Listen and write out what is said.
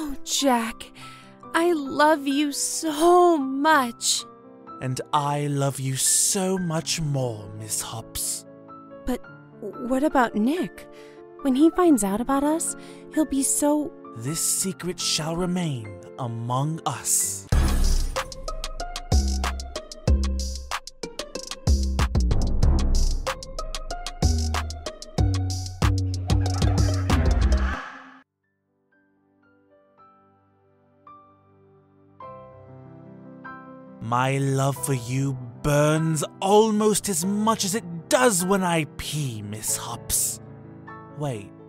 Oh, Jack, I love you so much. And I love you so much more, Miss Hops. But what about Nick? When he finds out about us, he'll be so... This secret shall remain among us. My love for you burns almost as much as it does when I pee, Miss Hops. Wait,